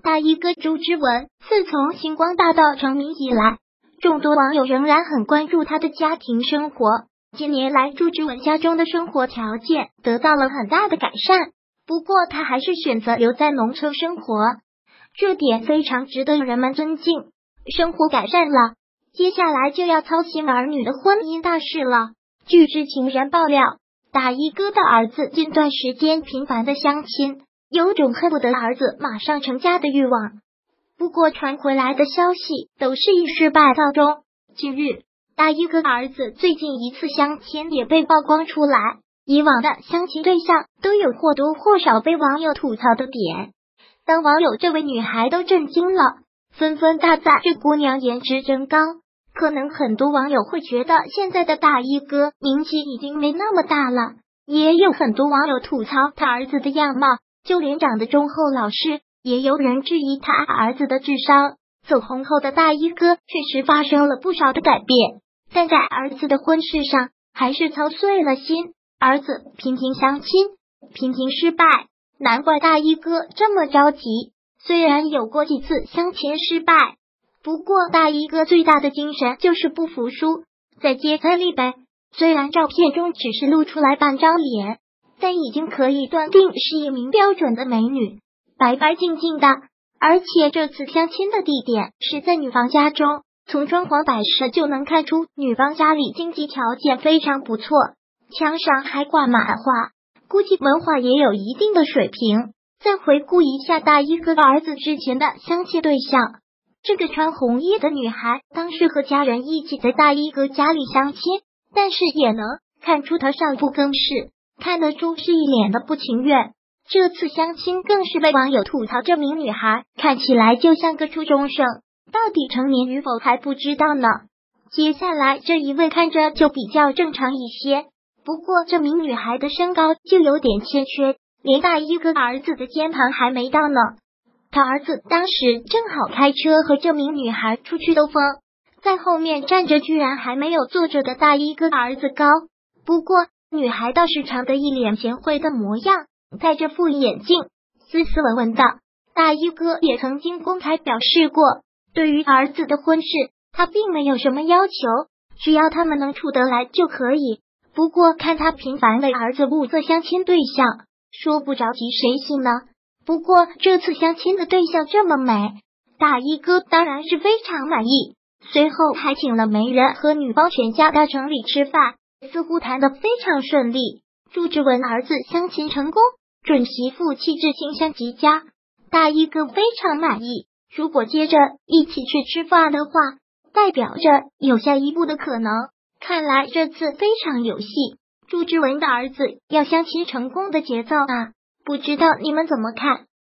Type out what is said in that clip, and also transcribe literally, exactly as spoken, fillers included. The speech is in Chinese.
大衣哥朱之文自从星光大道成名以来，众多网友仍然很关注他的家庭生活。近年来，朱之文家中的生活条件得到了很大的改善，不过他还是选择留在农村生活，这点非常值得人们尊敬。生活改善了，接下来就要操心儿女的婚姻大事了。据知情人爆料，大衣哥的儿子近段时间频繁的相亲，有种恨不得儿子马上成家的欲望。不过传回来的消息都是以失败告终。近日，大衣哥儿子最近一次相亲也被曝光出来，以往的相亲对象都有或多或少被网友吐槽的点。当网友这位女孩都震惊了，纷纷大赞这姑娘颜值真高。可能很多网友会觉得现在的大衣哥名气已经没那么大了，也有很多网友吐槽他儿子的样貌，就连长得忠厚老实，也有人质疑他儿子的智商。走红后的大衣哥确实发生了不少的改变，但在儿子的婚事上还是操碎了心。儿子频频相亲，频频失败，难怪大衣哥这么着急。虽然有过几次相亲失败，不过大衣哥最大的精神就是不服输。在接彩礼呗，虽然照片中只是露出来半张脸，但已经可以断定是一名标准的美女，白白净净的。而且这次相亲的地点是在女方家中，从装潢摆设就能看出女方家里经济条件非常不错，墙上还挂满画，估计文化也有一定的水平。再回顾一下大衣哥儿子之前的相亲对象，这个穿红衣的女孩当时和家人一起在大衣哥家里相亲，但是也能看出她少不更事，看得出是一脸的不情愿。这次相亲更是被网友吐槽，这名女孩看起来就像个初中生，到底成年与否还不知道呢。接下来这一位看着就比较正常一些，不过这名女孩的身高就有点欠缺，连大衣哥儿子的肩膀还没到呢。他儿子当时正好开车和这名女孩出去兜风，在后面站着居然还没有坐着的大衣哥儿子高。不过女孩倒是长得一脸贤惠的模样，戴着副眼镜，斯斯文文的。大衣哥也曾经公开表示过，对于儿子的婚事他并没有什么要求，只要他们能处得来就可以。不过看他频繁为儿子物色相亲对象，说不着急谁信呢？不过这次相亲的对象这么美，大衣哥当然是非常满意，随后还请了媒人和女方全家到城里吃饭，似乎谈得非常顺利。朱之文儿子相亲成功，准媳妇气质馨香极佳，大衣哥非常满意。如果接着一起去吃饭的话，代表着有下一步的可能。看来这次非常有戏，朱之文的儿子要相亲成功的节奏啊！不知道你们怎么看？